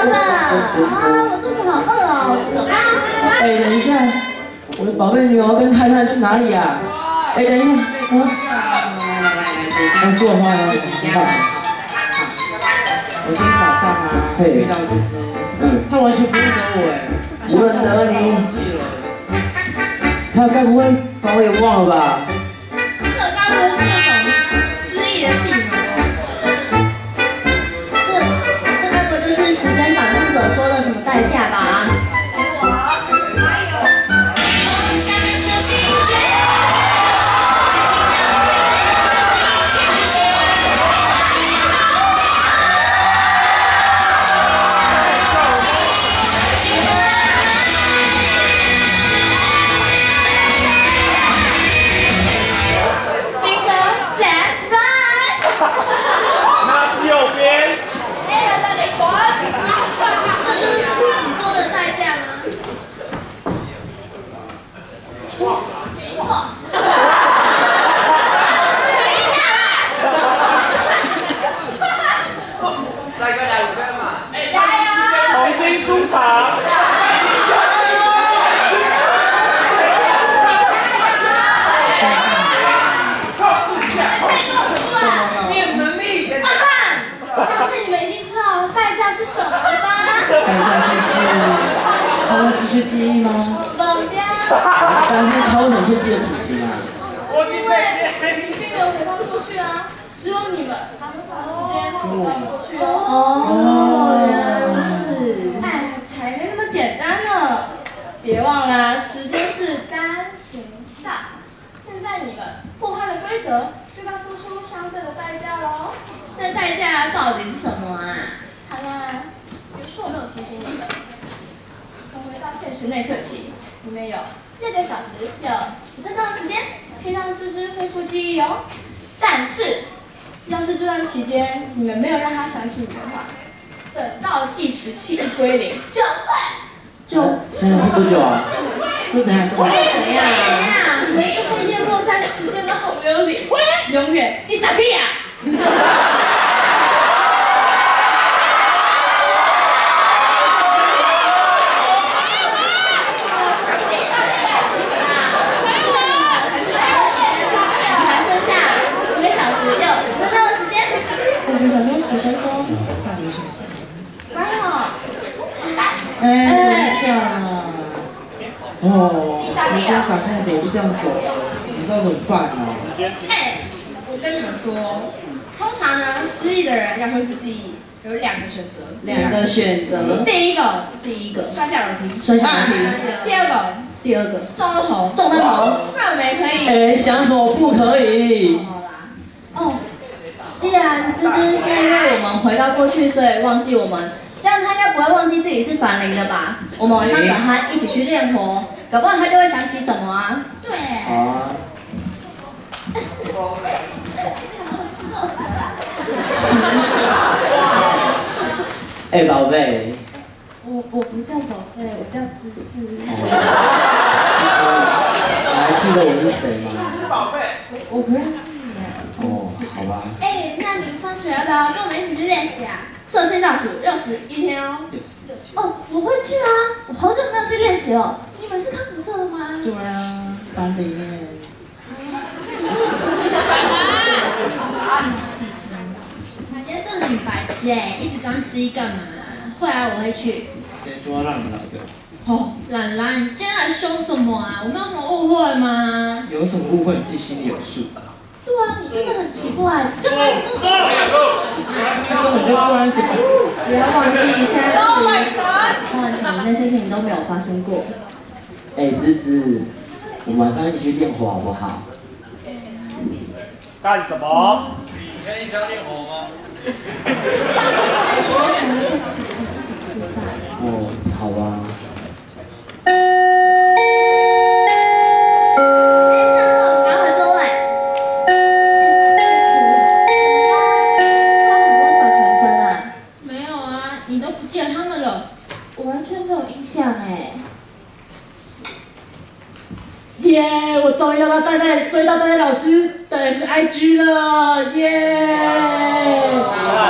的。啊，我肚子好饿哦，走吧。 哎，等一下，我的宝贝女儿跟太太去哪里呀？哎，等一下，来，坐话了， 我今天早上啊遇到芝芝，她完全不认得我哎， 不认得你，她该不会把我也忘了吧？ 这该不会是那种失忆的信吗？这该不会就是时间掌控者说的什么代价吧？ 失去记忆吗？ 忘掉。 但是他为什么会记得晴晴啊？ 我因为晴晴并没有回到过去啊，只有你们，他们啥时间回到过去哦。哦，原来如此。哎，才没那么简单呢。别忘了，时间是单行道。现在你们破坏了规则，就该付出相对的代价喽。那代价到底是什么啊？好啦，比如说我没有提醒你们。从回到现实那刻起，你们有6个小时就10分钟的时间，可以让芝芝恢复记忆哦。但是，要是这段期间你们没有让他想起你的话，等到计时器一归零， 现在是多久啊？ 这怎样？ 怎样？你们就会淹没在时间的洪流里，永远你傻逼呀！10分钟， 差2小时。 刚好。 哎，等一下啦！哦，时间掌控者就这样走，你知道怎么办啊？ 哎，我跟你们说，通常呢，失忆的人要恢复记忆，有2个选择。2个选择。第一个，摔下楼梯。第二个，撞到头。那我们也可以。 哎，想什么不可以？ 哦。既然芝芝是因为我们回到过去，所以忘记我们，这样他应该不会忘记自己是凡灵的吧？我们晚上找他一起去练活，搞不好他就会想起什么啊？对。啊。 哎，宝贝。 我不叫宝贝，我叫芝芝。 你还记得我是谁吗？ 是宝贝。我不认识你。 哦，好吧。 哎，那你放学要不要跟我们一起去练习啊？射线倒数61天哦。哦，我会去啊！我好久没有去练习了。你们是康复社的吗？ 对啊，班里面。 他今天真的很白痴哎，一直装失忆干嘛？会啊，我会去。 谁说让你来的？ 哦，兰兰，你今天来凶什么啊？我们有什么误会吗？ 有什么误会，你自己心里有数。 对啊，你真的很奇怪，根本不是。 你在关什么？ 不要忘记，现在换完场那些事情都没有发生过。 哎，芝芝，我们晚上一起去练火好不好？ 干什么？你可以教练火吗？ 哦，好吧。 耶！我终于要到戴戴追到戴戴老师的 IG 了，耶！